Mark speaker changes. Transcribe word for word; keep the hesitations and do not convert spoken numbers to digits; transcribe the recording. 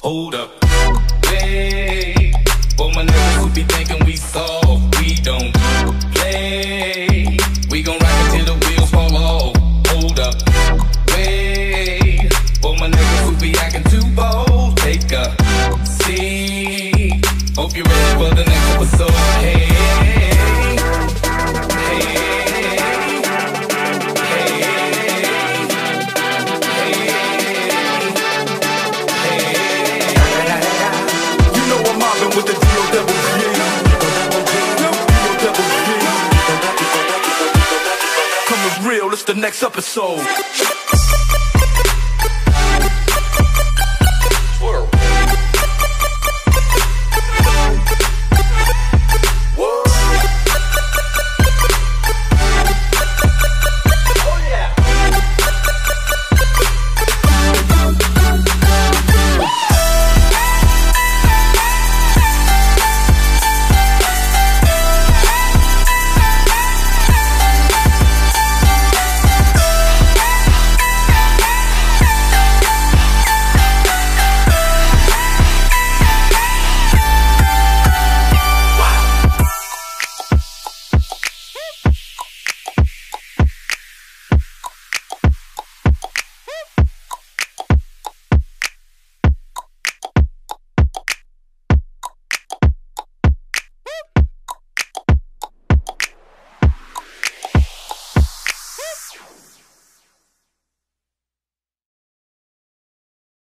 Speaker 1: Hold up, wait. For my niggas who be thinking we soft, we don't play. We gon' rock until the wheels fall off. Hold up, wait. For my niggas who be acting too bold, take a seat. Hope you're ready for the next episode. Hey, hey, hey. With the D O double G, D O double G. Coming real, it's the next episode.